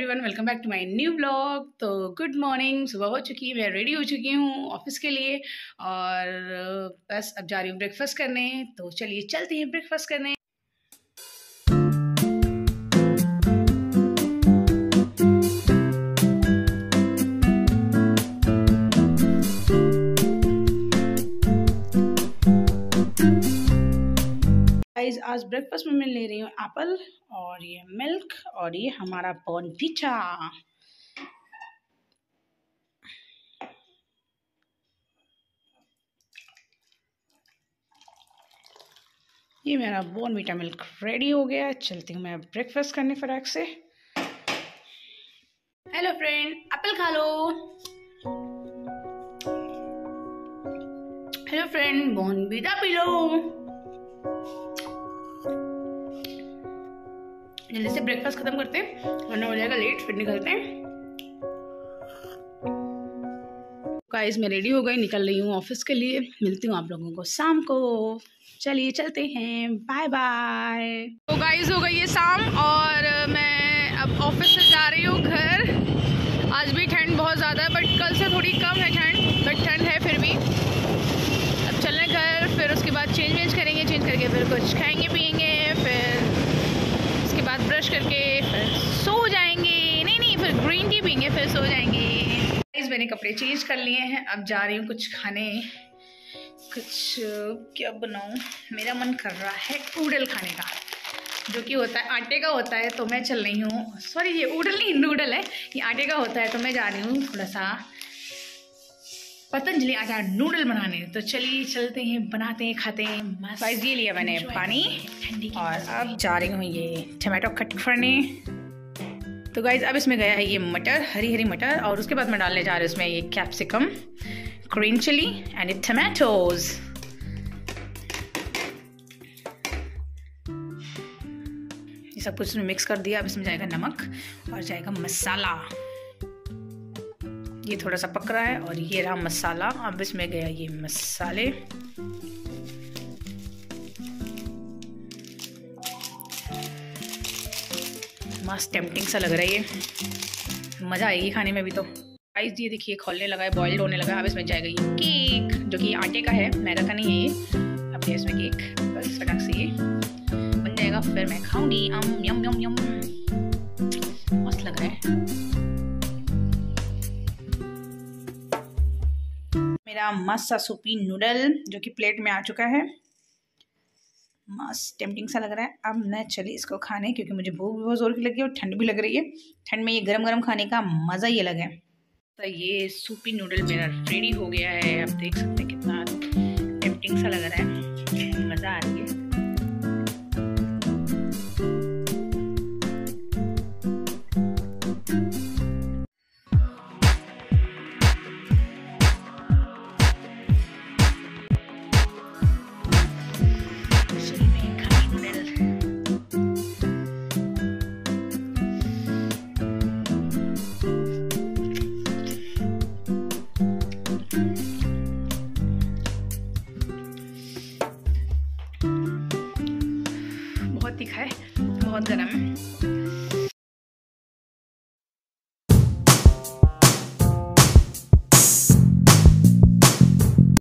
Everyone, welcome back to my new blog. तो good morning, सुबह हो चुकी है, मैं रेडी हो चुकी हूँ ऑफिस के लिए और बस अब जा रही हूँ ब्रेकफास्ट करने। तो चलिए चलते हैं ब्रेकफास्ट करने। आज ब्रेकफास्ट में मैं ले रही हूँ एप्पल और ये मिल्क और ये हमारा बॉर्नवीटा। ये मेरा बॉर्नवीटा मिल्क रेडी हो गया। चलती हूँ मैं ब्रेकफास्ट करने फटाक से। हेलो फ्रेंड, एप्पल खा लो। हेलो फ्रेंड, बॉर्नवीटा पी लो। जल्दी से ब्रेकफास्ट खत्म करते हैं वरना हो जाएगा लेट, फिर निकलते हैं। गाइस मैं रेडी हो गई, निकल रही हूँ ऑफिस के लिए। मिलती हूँ आप लोगों को शाम को। चलिए चलते हैं, बाय बाय। तो गाइस हो गई है शाम और मैं अब ऑफिस से जा रही हूँ घर। आज भी ठंड बहुत ज़्यादा है बट कल से थोड़ी कम है ठंड, बट ठंड है फिर भी। अब चलने घर, फिर उसके बाद चेंज करेंगे, चेंज करके फिर कुछ खाएंगे पियेंगे, फिर उसके बाद ब्रश करके फिर सो जाएंगे। नहीं फिर ग्रीन टी पीएंगे, फिर सो जाएंगे। गाइस मैंने कपड़े चेंज कर लिए हैं, अब जा रही हूँ कुछ खाने। कुछ क्या बनाऊँ, मेरा मन कर रहा है नूडल खाने का, जो कि होता है आटे का होता है। तो मैं चल रही हूँ, सॉरी ये नूडल नहीं, नूडल है, ये आटे का होता है। तो मैं जा रही हूँ थोड़ा सा पतंजलि आटा नूडल बनाने। तो चलिए चलते हैं, बनाते हैं, खाते हैं। गाइस ये लिया मैंने पानी और अब जा रही हूँ ये टमाटो कट करने। तो गाइस अब इसमें गया है ये मटर, हरी मटर, और उसके बाद मैं डालने जा रही हूँ इसमें ये capsicum, green chilli and tomatoes. ये सब कुछ इसमें मिक्स कर दिया। अब इसमें जाएगा नमक और जाएगा मसाला। ये थोड़ा सा पक रहा है और ये रहा मसाला। अब इसमें गया ये मसाले। मस्त टेम्पटिंग सा लग रहा है, ये मज़ा आएगी खाने में भी। तो गाइस ये देखिए खोलने लगा है, बॉइल्ड होने लगा है। अब इसमें जाएगा ये केक, जो कि आटे का है, मैदा का नहीं है ये। अब इसमें केक बस फटाक से ये बन जाएगा, फिर मैं खाऊंगी। यम यम यम, मस्त लग रहा है। मेरा मस्त सा सूपी नूडल जो कि प्लेट में आ चुका है। मस्त टेम्पटिंग सा लग रहा है। अब मैं चली इसको खाने, क्योंकि मुझे भूख भी बहुत जोर की लगी है और ठंड भी लग रही है। ठंड में ये गरम गरम खाने का मज़ा ही अलग है। तो ये सूपी नूडल मेरा रेडी हो गया है। आप देख सकते हैं कितना टेम्पटिंग सा लग रहा है, मज़ा आ रही है। बहुत तीखा है, बहुत गर्म है।